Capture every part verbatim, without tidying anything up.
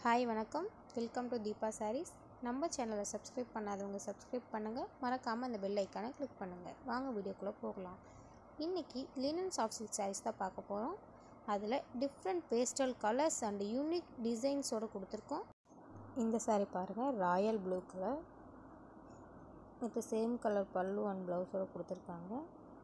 Hi வணக்கம், welcome to Deepa saris. நம்ம சேனலை சப்ஸ்கிரைப் பண்ணாதவங்க சப்ஸ்கிரைப் பண்ணுங்கள், மறக்காமல் அந்த பெல் ஐக்கானை கிளிக் பண்ணுங்கள். வாங்க வீடியோக்குள்ளே போகலாம். இன்றைக்கி லினன் சாஃப்ட் சில்க் சாரீஸ் தான் பார்க்க போகிறோம். அதில் different pastel colours and unique டிசைன்ஸோடு கொடுத்துருக்கோம். இந்த சாரீ பாருங்கள், royal blue colour with same colour pallu and ப்ளவுஸோடு கொடுத்துருக்காங்க.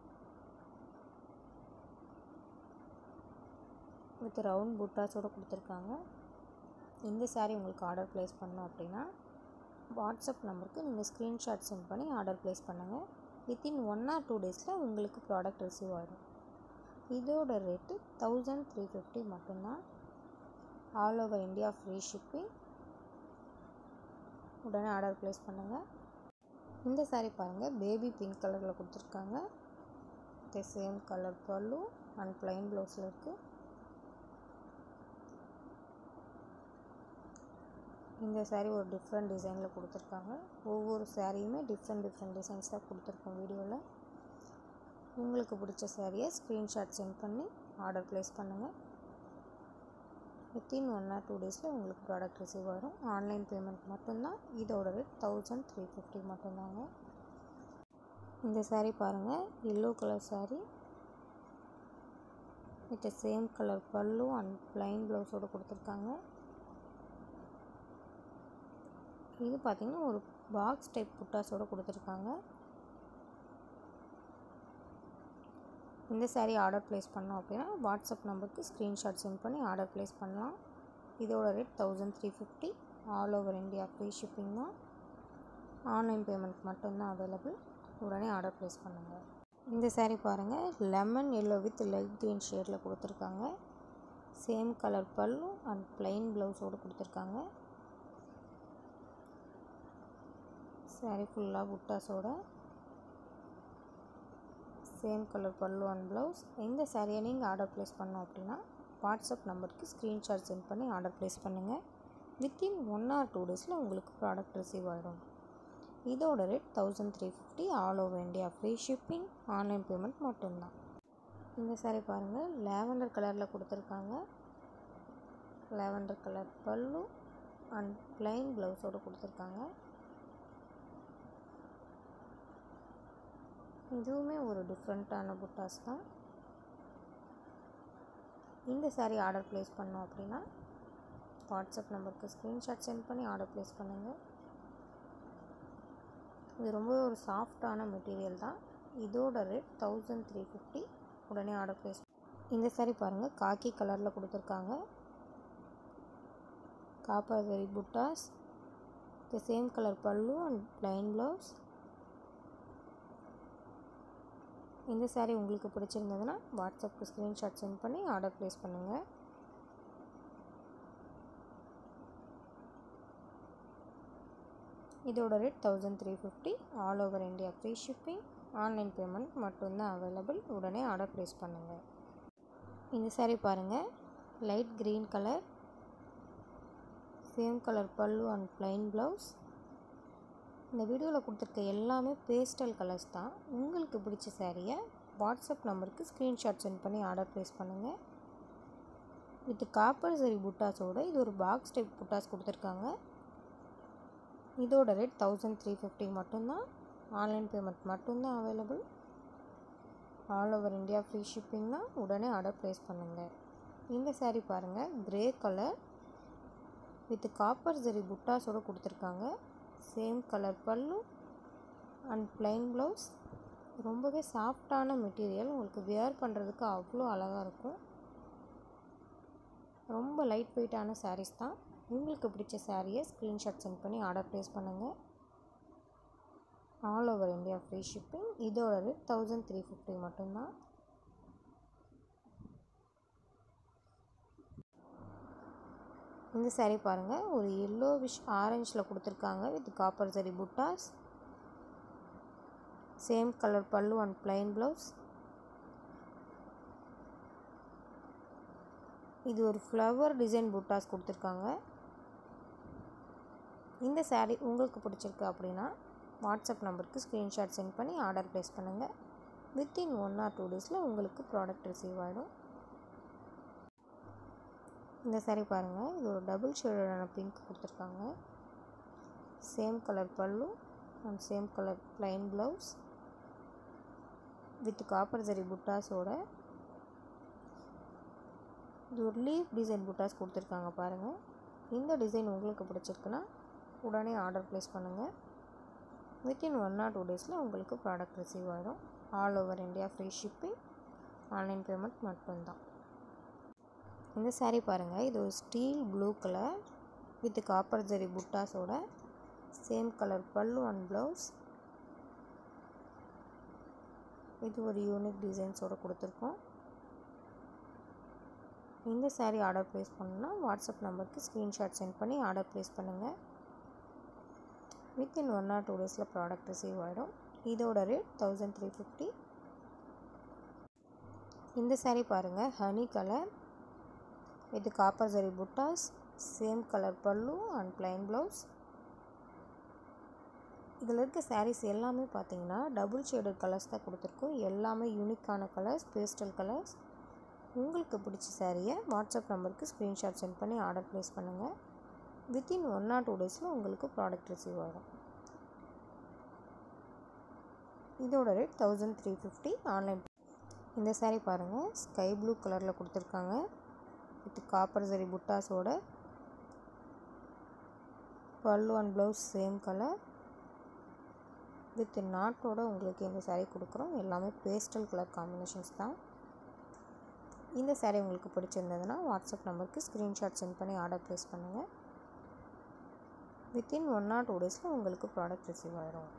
வித் ரவுண்ட் புட்டாஸோடு கொடுத்துருக்காங்க. இந்த சாரீ உங்களுக்கு ஆர்டர் ப்ளேஸ் பண்ணோம் அப்படின்னா வாட்ஸ்அப் நம்பருக்கு நீங்கள் ஸ்க்ரீன்ஷாட் சென்ட் பண்ணி ஆர்டர் ப்ளேஸ் பண்ணுங்கள். வித்தின் ஒன் ஆர் டூ டேஸில் உங்களுக்கு ப்ராடக்ட் ரிசீவ் ஆகிடும். இதோட ரேட்டு தௌசண்ட் த்ரீ ஃபிஃப்டி மட்டும்தான். All over India free shipping. உடனே ஆர்டர் ப்ளேஸ் பண்ணுங்கள். இந்த சாரீ பாருங்கள், பேபி பிங்க் கலரில் கொடுத்துருக்காங்க. The same colour pallu and plain ப்ளவுஸில் இருக்குது. இந்த சாரீ ஒரு டிஃப்ரெண்ட் டிசைனில் கொடுத்துருக்காங்க. ஒவ்வொரு சாரியுமே டிஃப்ரெண்ட் டிஃப்ரெண்ட் டிசைன்ஸ் தான் கொடுத்துருக்கோம் வீடியோவில். உங்களுக்கு பிடிச்ச சாரியை ஸ்க்ரீன்ஷாட் சென்ட் பண்ணி ஆர்டர் ப்ளேஸ் பண்ணுங்கள். வித்தின் ஒன் ஆர் டூ டேஸில் உங்களுக்கு ப்ராடக்ட் ரிசீவ் ஆகிடும். ஆன்லைன் பேமெண்ட் மட்டும்தான். இதோட ரேட் தௌசண்ட் த்ரீ ஃபிஃப்டி மட்டும்தாங்க. இந்த சாரீ பாருங்கள், yellow colour sari with same colour pallu and plain ப்ளவுஸோடு கொடுத்துருக்காங்க. இது பார்த்திங்கன்னா ஒரு பாக்ஸ் டைப் புட்டாஸோடு கொடுத்துருக்காங்க. இந்த சாரீ ஆர்டர் ப்ளேஸ் பண்ணோம் அப்படின்னா வாட்ஸ்அப் நம்பருக்கு ஸ்க்ரீன்ஷாட் சென்ட் பண்ணி ஆர்டர் ப்ளேஸ் பண்ணலாம். இதோட rate thousand three fifty. All over India free shipping தான். ஆன்லைன் பேமெண்ட் மட்டும்தான் அவைலபிள். உடனே ஆர்டர் ப்ளேஸ் பண்ணுங்கள். இந்த சாரீ பாருங்கள், lemon yellow with light green ஷேடில் கொடுத்துருக்காங்க. Same colour pallu and plain ப்ளவுஸோடு கொடுத்துருக்காங்க. சாரீ ஃபுல்லாக புட்டாஸோட same colour pallu and blouse. இந்த சாரியை நீங்கள் ஆர்டர் ப்ளேஸ் பண்ணோம் அப்படின்னா வாட்ஸ்அப் நம்பருக்கு ஸ்க்ரீன்ஷாட் சென்ட் பண்ணி ஆர்டர் ப்ளேஸ் பண்ணுங்கள். வித்தின் ஒன் ஆர் டூ டேஸில் உங்களுக்கு ப்ராடக்ட் ரிசீவ் ஆகிடும். இதோட rate thousand three fifty. All over India free shipping. Online payment மட்டும்தான். இந்த சாரீ பாருங்கள், லேவண்டர் கலரில் கொடுத்துருக்காங்க. Lavender colour pallu and plain ப்ளவுஸோடு கொடுத்துருக்காங்க. இதுவுமே ஒரு டிஃப்ரெண்ட்டான புட்டாஸ் தான். இந்த சாரீ ஆர்டர் ப்ளேஸ் பண்ணோம் அப்படின்னா வாட்ஸ்அப் நம்பருக்கு ஸ்க்ரீன்ஷாட் சென்ட் பண்ணி ஆர்டர் ப்ளேஸ் பண்ணுங்கள். இது ரொம்ப ஒரு சாஃப்டான மெட்டீரியல் தான். இதோட ரேட் தௌசண்ட் த்ரீ ஃபிஃப்டி. உடனே ஆர்டர் ப்ளேஸ். இந்த சாரீ பாருங்கள், காக்கி கலரில் கொடுத்துருக்காங்க. Copper zari buttas, the same colour pallu and plain blouse. இந்த சாரீ உங்களுக்கு பிடிச்சிருந்ததுன்னா வாட்ஸ்அப்புக்கு ஸ்க்ரீன்ஷாட் சென்ட் பண்ணி ஆர்டர் ப்ளேஸ் பண்ணுங்கள். இதோட rate thousand three fifty. All over India free shipping. Online payment மட்டும்தான் அவைலபிள். உடனே ஆர்டர் ப்ளேஸ் பண்ணுங்கள். இந்த சாரீ பாருங்கள், light green colour, same colour pallu and plain blouse. இந்த வீடியோவில் கொடுத்துருக்க எல்லாமே பேஸ்டல் கலர்ஸ் தான். உங்களுக்கு பிடிச்ச சாரியை வாட்ஸ்அப் நம்பருக்கு ஸ்க்ரீன்ஷாட் சென்ட் பண்ணி ஆர்டர் ப்ளேஸ் பண்ணுங்கள். வித் காப்பர் சரி புட்டாஸோடு இது ஒரு பாக்ஸ் டைப் புட்டாஸ் கொடுத்துருக்காங்க. இதோட ரேட் தௌசண்ட் த்ரீ ஃபிஃப்டி மட்டும்தான். ஆன்லைன் பேமெண்ட் மட்டும்தான் available. All over India free shipping தான். உடனே ஆர்டர் ப்ளேஸ் பண்ணுங்கள். இந்த சாரீ பாருங்கள், grey colour with copper zari புட்டாஸோடு கொடுத்துருக்காங்க. Same colour pallu and plain blouse. ரொம்பவே சாஃப்டான மெட்டீரியல். உங்களுக்கு வியர் பண்ணுறதுக்கு அவ்வளோ அழகாக இருக்கும். ரொம்ப லைட் வெயிட்டான சாரீஸ் தான். உங்களுக்கு பிடிச்ச சாரியை ஸ்க்ரீன்ஷாட் சென்ட் பண்ணி ஆர்டர் ப்ளேஸ் பண்ணுங்கள். All over India free shipping. இதோட ரேட் தௌசண்ட் த்ரீ ஃபிஃப்டி மட்டும்தான். இந்த சாரீ பாருங்கள், ஒரு எல்லோவிஷ் ஆரஞ்சில் கொடுத்துருக்காங்க with copper zari buttas. Same colour pallu and plain blouse. இது ஒரு ஃப்ளவர் டிசைன் புட்டாஸ் கொடுத்துருக்காங்க. இந்த சாரீ உங்களுக்கு பிடிச்சிருக்கு அப்படின்னா வாட்ஸ்அப் நம்பருக்கு ஸ்க்ரீன்ஷாட் சென்ட் பண்ணி ஆர்டர் ப்ளேஸ் பண்ணுங்கள். வித்தின் ஒன் ஆர் டூ டேஸில் உங்களுக்கு ப்ராடக்ட் ரிசீவ் ஆகிடும். இந்த saree பாருங்கள், இது ஒரு டபுள் ஷேடான பிங்க் கொடுத்துருக்காங்க. Same colour pallu and same colour plain blouse with copper zari புட்டாஸோட இது ஒரு லீஃப் டிசைன் புட்டாஸ் கொடுத்துருக்காங்க பாருங்கள். இந்த டிசைன் உங்களுக்கு பிடிச்சிருக்குன்னா உடனே ஆர்டர் ப்ளேஸ் பண்ணுங்கள். வித்தின் ஒன் ஆர் டூ டேஸில் உங்களுக்கு ப்ராடக்ட் ரிசீவ் ஆகிடும். All over India free shipping, online payment மட்டும்தான். இந்த saree பாருங்கள், இது ஒரு steel blue colour with copper zari புட்டாஸோட same colour pallu and blouse. இது ஒரு யூனிக் டிசைன்ஸோடு கொடுத்துருக்கோம். இந்த saree ஆர்டர் ப்ளேஸ் பண்ணணுன்னா வாட்ஸ்அப் நம்பருக்கு ஸ்க்ரீன்ஷாட் சென்ட் பண்ணி ஆர்டர் ப்ளேஸ் பண்ணுங்கள். வித்தின் ஒன் ஆர் டூ டேஸில் ப்ராடக்ட் ரிசீவ் ஆகிடும். இதோட ரேட் தௌசண்ட் த்ரீ ஃபிஃப்டி. இந்த saree பாருங்கள், honey colour with copper zari buttas, same colour pallu and plain blouse. இதில் இருக்க sarees எல்லாமே பார்த்தீங்கன்னா டபுள் ஷேடட் கலர்ஸ் தான் கொடுத்துருக்கோம். எல்லாமே யூனிக்கான கலர்ஸ், பேஸ்டல் கலர்ஸ். உங்களுக்கு பிடிச்ச சாரியை வாட்ஸ்அப் நம்பருக்கு ஸ்க்ரீன்ஷாட் சென்ட் பண்ணி ஆர்டர் ப்ளேஸ் பண்ணுங்கள். வித்தின் ஒன் ஆர் டூ டேஸில் உங்களுக்கு ப்ராடக்ட் ரிசீவ் ஆகும். இதோட rate thousand three fifty online. இந்த saree பாருங்கள், ஸ்கை ப்ளூ கலரில் கொடுத்துருக்காங்க வித் காப்பர் ஜரி புட்டாஸோட pallu and blouse same colour with நாட்டோட உங்களுக்கு இந்த saree கொடுக்குறோம். எல்லாமே பேஸ்டல் கலர் காம்பினேஷன்ஸ் தான். இந்த saree உங்களுக்கு பிடிச்சிருந்ததுன்னா வாட்ஸ்அப் நம்பருக்கு ஸ்க்ரீன்ஷாட் சென்ட் பண்ணி ஆர்டர் ப்ளேஸ் பண்ணுங்கள். வித்தின் ஒன் ஆர் டூ டேஸில் உங்களுக்கு ப்ராடக்ட் ரிசீவ் ஆகிடும்.